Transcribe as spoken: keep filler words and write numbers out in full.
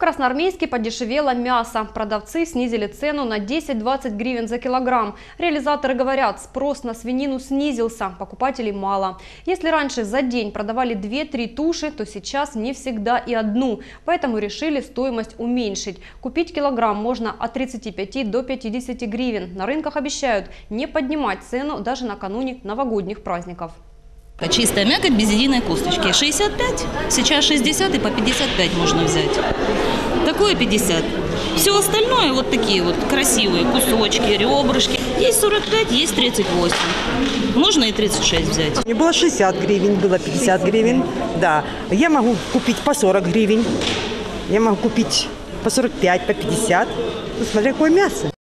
Красноармейске подешевело мясо. Продавцы снизили цену на десять-двадцать гривен за килограмм. Реализаторы говорят, спрос на свинину снизился, покупателей мало. Если раньше за день продавали две-три туши, то сейчас не всегда и одну. Поэтому решили стоимость уменьшить. Купить килограмм можно от тридцати пяти до пятидесяти гривен. На рынках обещают не поднимать цену даже накануне новогодних праздников. Чистая мякоть без единой косточки. шестьдесят пять, сейчас шестьдесят и по пятьдесят пять можно взять. Такое пятьдесят. Все остальное вот такие вот красивые кусочки, ребрышки. Есть сорок пять, есть тридцать восемь. Можно и тридцать шесть взять. Не было шестьдесят гривен, было пятьдесят гривен. Да, я могу купить по сорок гривен. Я могу купить по сорок пять, по пятьдесят. Ну, смотря какое мясо.